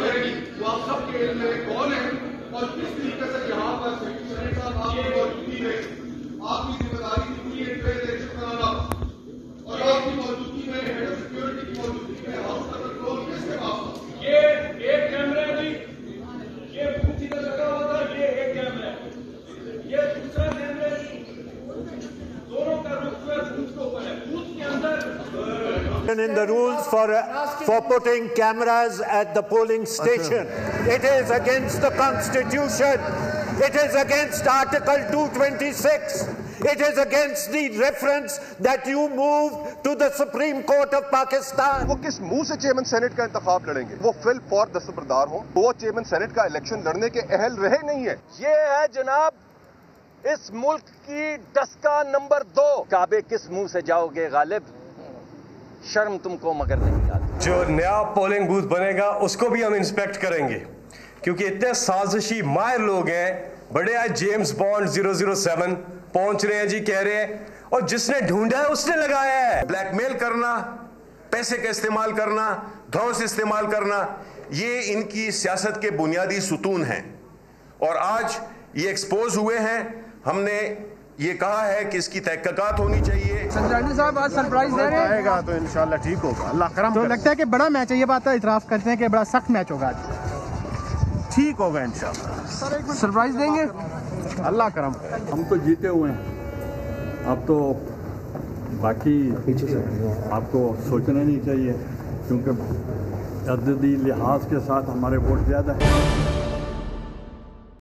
रहेगी तो आप सबके इल्म में कौन है और किस तरीके से यहाँ पर सेनेट साहब आपकी मौजूदगी में आपकी जिम्मेदारी थी पूरी इंटरेस्ट कराना और आपकी मौजूदगी में हेड ऑफ सिक्योरिटी की मौजूदगी में हाउस का कंट्रोल किसके पास? ये एक कैमरा जी, ये बूथ इधर लगा हुआ था, ये एक कैमरा है, ये दूसरा कैमरा जी, दोनों का रुख जो है बूथ के ऊपर है, बूथ के अंदर in the rules for putting cameras at the polling station. It is against the Constitution. It is against Article 226. It is against the reference that you move to the Supreme Court of Pakistan. वो किस मुंह से chairman senate का इंतखाब लड़ेंगे? वो fill for दस्तबरदार हो, वो chairman senate का इलेक्शन लड़ने के अहल रहे नहीं है। ये है जनाब इस मुल्क की डस्का नंबर 2। काबे किस मुंह से जाओगे गालिब? शर्म तुमको मगर नहीं आती। जो नया पोलिंग बूथ बनेगा उसको भी हम इंस्पेक्ट करेंगे, क्योंकि इतने साजिशी माहिर लोग हैं, बड़े आज जेम्स बॉन्ड 007 पहुंच रहे हैं जी, कह रहे हैं, और जिसने ढूंढा है उसने लगाया है। ब्लैकमेल करना, पैसे का इस्तेमाल करना, धौंस इस्तेमाल करना, ये इनकी सियासत के बुनियादी सुतून हैं और आज ये एक्सपोज हुए हैं। हमने ये कहा है कि इसकी तहकीकात होनी चाहिए। संजय साहब आज सरप्राइज दे रहे हैं, आएगा तो इंशाल्लाह ठीक होगा, अल्लाह करम तो लगता है कि बड़ा मैच है, ये बात इतराफ करते हैं कि बड़ा सख्त मैच होगा आज, ठीक होगा इंशाल्लाह। सरप्राइज देंगे, अल्लाह करम। हम तो जीते हुए हैं, अब तो बाकी आपको सोचना नहीं चाहिए, क्योंकि अददी लिहाज के साथ हमारे वोट ज़्यादा है।